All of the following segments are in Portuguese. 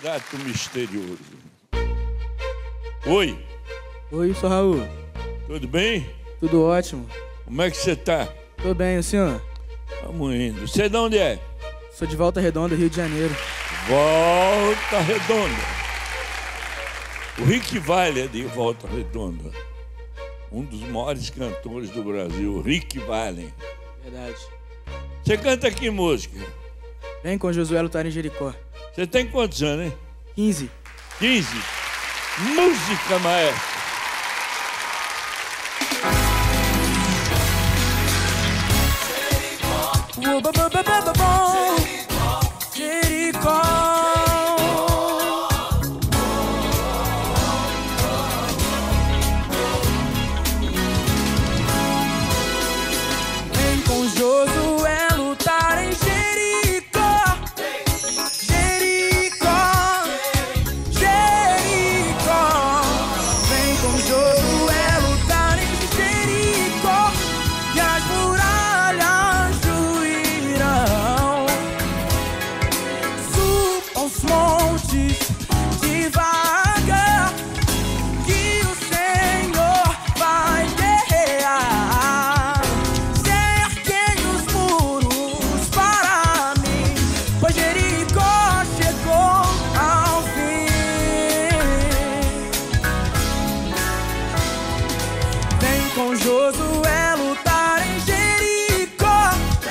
Gato misterioso. Oi. Oi, sou Raul. Tudo bem? Tudo ótimo. Como é que você tá? Tô bem, o senhor? Vamos indo. Você de onde é? Sou de Volta Redonda, Rio de Janeiro. Volta Redonda. O Rick Vale é de Volta Redonda. Um dos maiores cantores do Brasil, Rick Vale. Verdade. Você canta que música? Vem com Josué lutar em Jericó. Você tem quantos anos, hein? 15. 15. Música, maestro. Jericó. Vem com Josué lutar em Jericó. Jericó. Jericó. Vem com Josué lutar em Jericó. E as muralhas ruirão. Subam os montes devagar, que o Senhor vai guerrear. Cerquem os muros para mim, pois Jericó chegou ao fim. Vem com Josué lutar em Jericó.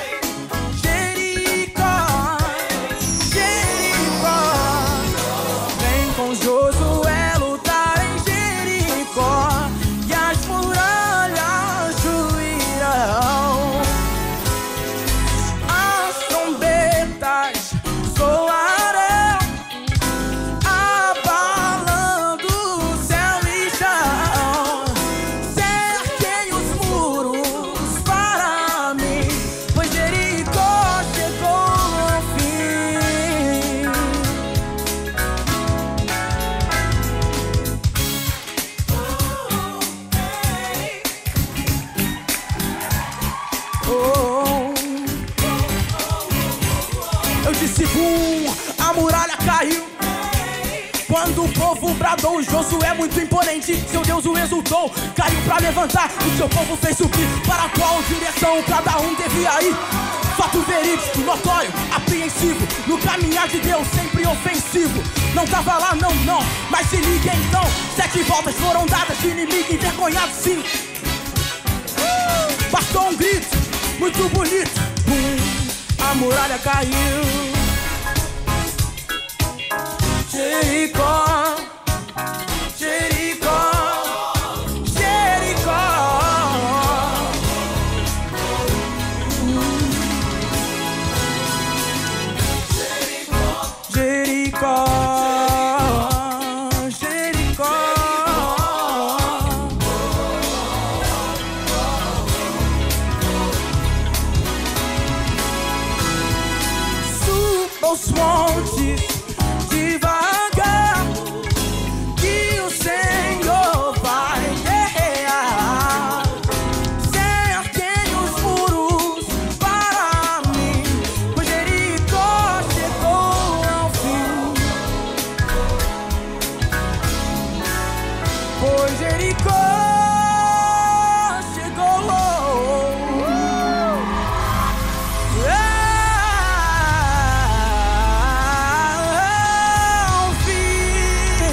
Jericó. Jericó. Vem com Josué lutar em Jericó. E as muralhas ruirão. As trombetas soarão, abalando o céu e chão. Cerquem os muros para mim, pois Jericó chegou ao fim. Oh. Eu disse bum, a muralha caiu. Quando o povo bradou, Josué muito imponente, seu Deus o exultou, caiu pra levantar, o seu povo fez subir. Para qual direção cada um devia ir? Fato verídico, notório, apreensivo, no caminhar de Deus sempre ofensivo. Não tava lá, não, mas se liga então. 7 voltas foram dadas de inimigo envergonhado, sim. Bastou um grito, muito bonito. A muralha caiu. Jericó, Jericó, Jericó. Jericó, Jericó. Suba os montes devagar, que o Senhor vai guerrear. Cerquem os muros para mim, pois Jericó chegou ao fim. Pois Jericó chegou ao fim.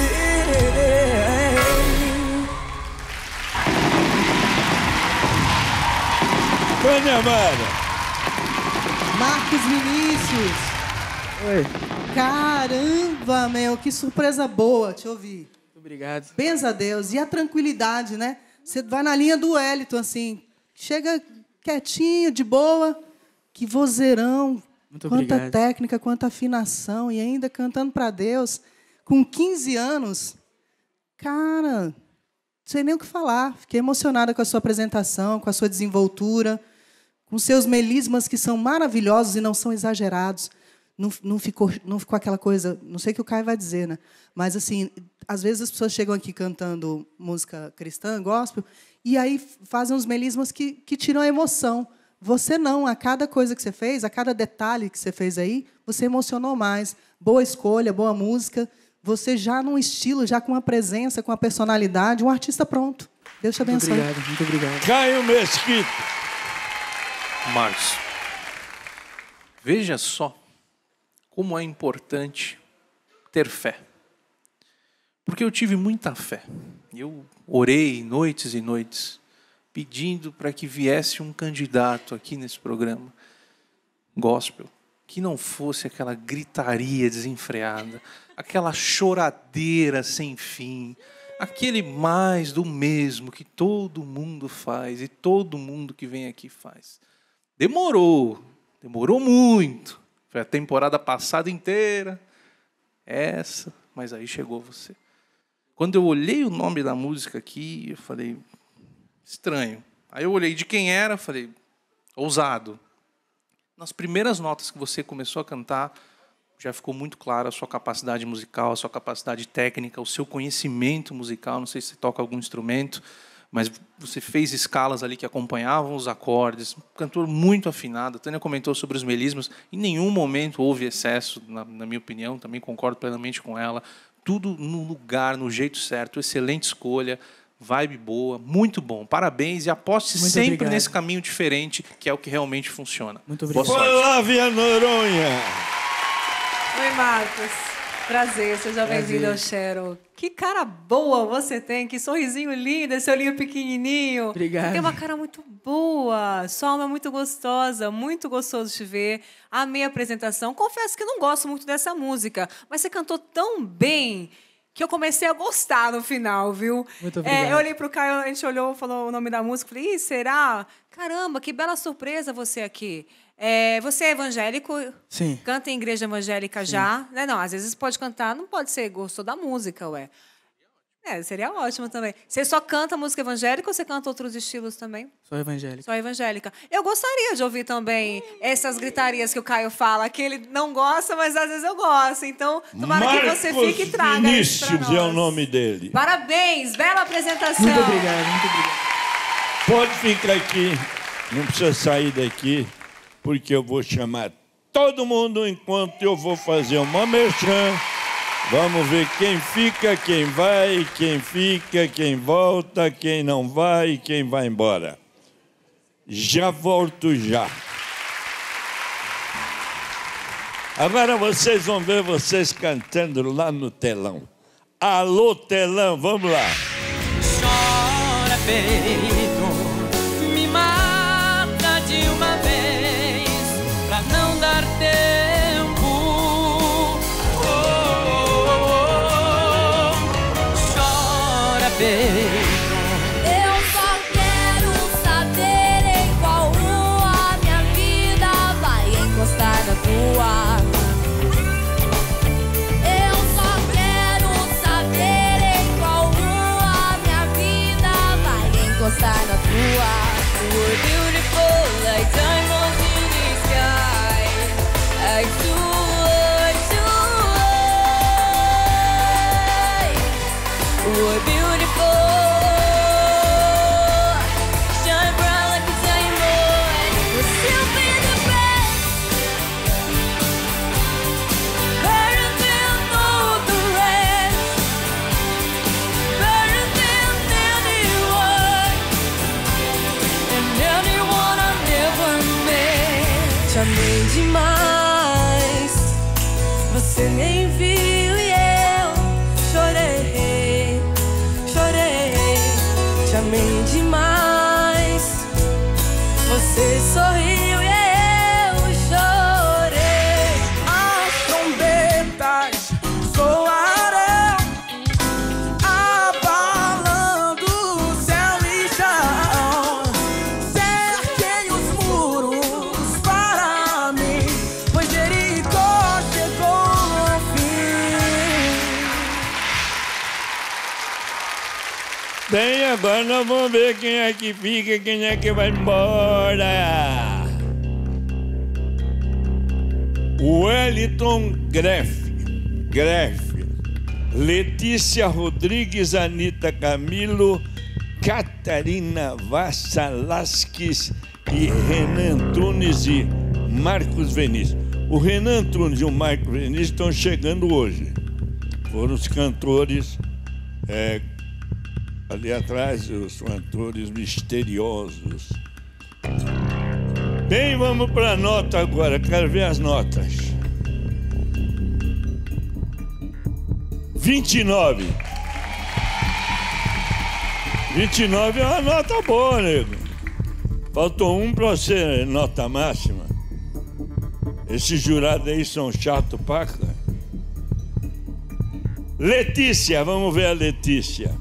Vânia Amara. Marcos Vinícius. Oi. Caramba, meu, que surpresa boa te ouvir. Muito obrigado. Benza a Deus. E a tranquilidade, né? Você vai na linha do Wellington, assim. Chega quietinho, de boa. Que vozeirão. Muito quanta obrigado. técnica, quanta afinação. E ainda cantando para Deus. Com 15 anos. Cara, não sei nem o que falar. Fiquei emocionada com a sua apresentação, com a sua desenvoltura, com seus melismas que são maravilhosos e não são exagerados. Não ficou aquela coisa... Não sei o que o Caio vai dizer, né? Mas, assim, às vezes as pessoas chegam aqui cantando música cristã, gospel, e aí fazem uns melismas que tiram a emoção. Você não, a cada coisa que você fez, a cada detalhe que você fez aí, você emocionou mais. Boa escolha, boa música. Você já num estilo, já com uma presença, com uma personalidade, um artista pronto. Deus te abençoe. Muito obrigado. Caio Mesquita. Marcos, veja só como é importante ter fé. Porque eu tive muita fé. Eu orei noites e noites, pedindo para que viesse um candidato aqui nesse programa, gospel, que não fosse aquela gritaria desenfreada, aquela choradeira sem fim, aquele mais do mesmo que todo mundo faz e todo mundo que vem aqui faz. Demorou muito. Foi a temporada passada inteira, mas aí chegou você. Quando eu olhei o nome da música aqui, eu falei, estranho. Aí eu olhei de quem era, falei, ousado. Nas primeiras notas que você começou a cantar, já ficou muito clara a sua capacidade musical, a sua capacidade técnica, o seu conhecimento musical. Não sei se você toca algum instrumento, mas você fez escalas ali que acompanhavam os acordes. Um cantor muito afinado. A Tânia comentou sobre os melismas. Em nenhum momento houve excesso, na minha opinião. Também concordo plenamente com ela. Tudo no lugar, no jeito certo. Excelente escolha. Vibe boa, muito bom. Parabéns e aposte Muito sempre obrigado. nesse caminho diferente, que é o que realmente funciona. Muito obrigado. Boa sorte. Flávia Noronha. Oi, Marcos. Prazer, seja bem-vindo ao Cheryl. Que cara boa você tem, que sorrisinho lindo, esse olhinho pequenininho. Obrigado. Tem uma cara muito boa, sua alma é muito gostosa, muito gostoso te ver. Amei a apresentação. Confesso que não gosto muito dessa música, mas você cantou tão bem que eu comecei a gostar no final, viu? Muito obrigado. Eu olhei pro Caio, a gente olhou, falou o nome da música, falei, será? Caramba, que bela surpresa você aqui. Você é evangélico? Sim. Canta em igreja evangélica já? Não, às vezes pode cantar, não pode ser, gostou da música, ué. Seria ótimo também. Você só canta música evangélica ou você canta outros estilos também? Sou evangélico. Só evangélica. Eu gostaria de ouvir também essas gritarias que o Caio fala, que ele não gosta, mas às vezes eu gosto. Então, tomara que você fique e traga isso pra Vinícius nós. é o nome dele. Parabéns, bela apresentação. Muito obrigado, muito obrigado. Pode ficar aqui, não precisa sair daqui, porque eu vou chamar todo mundo enquanto eu vou fazer uma merchan. Vamos ver quem fica, quem vai, quem fica, quem volta, quem não vai, quem vai embora. Já volto já. Agora vocês vão ver vocês cantando lá no telão. Alô, telão, vamos lá. Chora, peito, me mata de uma vez, pra não dar tempo. Chora, peito. Eu só quero saber em qual rua minha vida vai encostar na tua. Eu só quero saber em qual rua minha vida vai encostar na tua. You're beautiful like diamonds in the sky, like we're beautiful, shine bright like a diamond. We'll still be the best, better than all the rest, better than anyone, and anyone I've never met. Te amei demais, você nem viu e eu chorei. Te amei demais. Você sorriu e eu chorei. As trombetas soarão, abalando o céu e chão. Cerquei os muros para mim, pois Jericó chegou ao fim. Bem, agora nós vamos ver quem é que fica, quem é que vai embora. Wellington Greff, Letícia Rodrigues, Anita Camilo, Catarina Vassalaskis e Renan Antunes e Marcos Vinícius. O Renan Antunes e o Marcos Vinícius estão chegando hoje. Foram os cantores, ali atrás, os cantores misteriosos. Bem, vamos para a nota agora. Quero ver as notas. 29. 29 é uma nota boa, nego. Faltou um para você, nota máxima. Esses jurados aí são chatos, paca. Letícia, vamos ver a Letícia.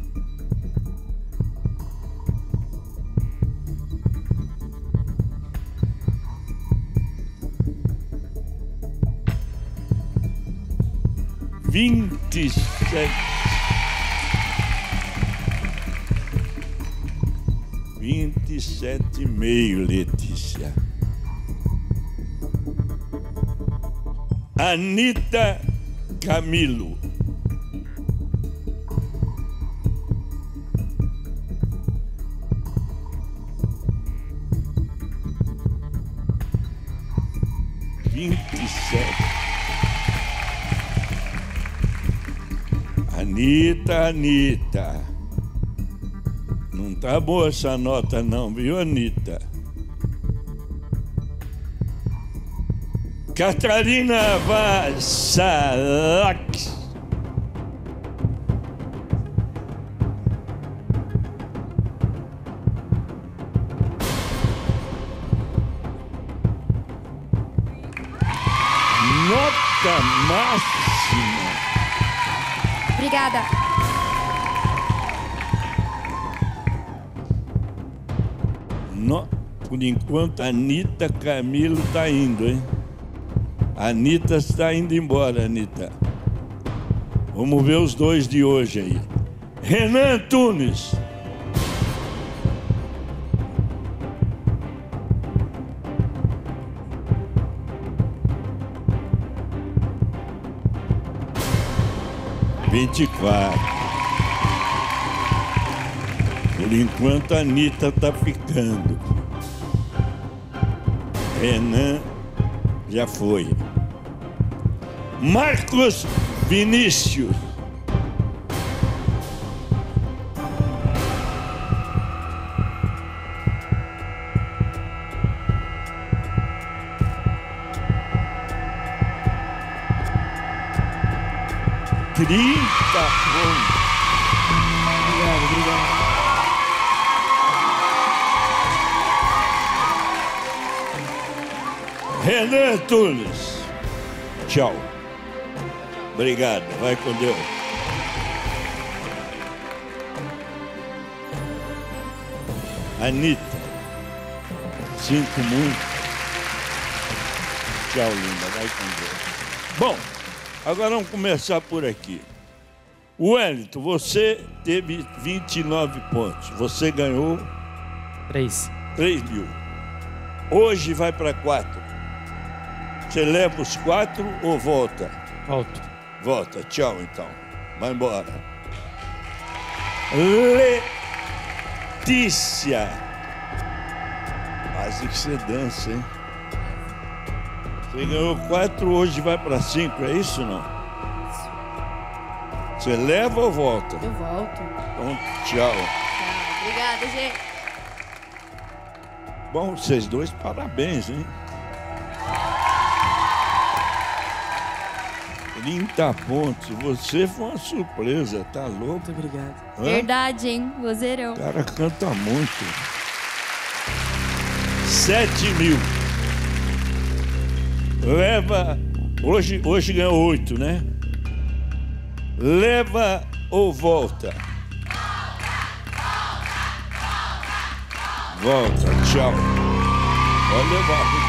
Vinte e sete e meio, Letícia. Anita Camilo. Anitta. Não tá boa essa nota não, viu, Anitta? Catarina Vassalax. Nota máxima. Obrigada. Por enquanto, a Anitta Camilo tá indo, hein? A Anitta está indo embora, Anitta. Vamos ver os dois de hoje aí. Renan Antunes. Por enquanto a Anitta tá ficando. Renan já foi. Marcos Vinícius. Obrigado. Renan Antunes. Tchau. Obrigado. Vai com Deus. Anitta. Sinto muito. Tchau, linda. Vai com Deus. Bom, agora vamos começar por aqui. Wellington, você teve 29 pontos. Você ganhou 3 mil. Hoje vai para 4. Você leva os 4 ou volta? Volto. Volta. Tchau, então. Vai embora. Letícia. Quase que você dança, hein? Você ganhou 4, hoje vai para 5, é isso ou não? Você leva ou volta? Eu volto. Então, tchau. Obrigada, gente. Bom, vocês dois, parabéns, hein? 30 pontos. Você foi uma surpresa, tá louco? Muito obrigado. Hã? Verdade, hein? Vozeirão. O cara canta muito. 7 mil. Leva... Hoje ganhou 8, né? Leva ou volta? Volta, tchau. Pode levar.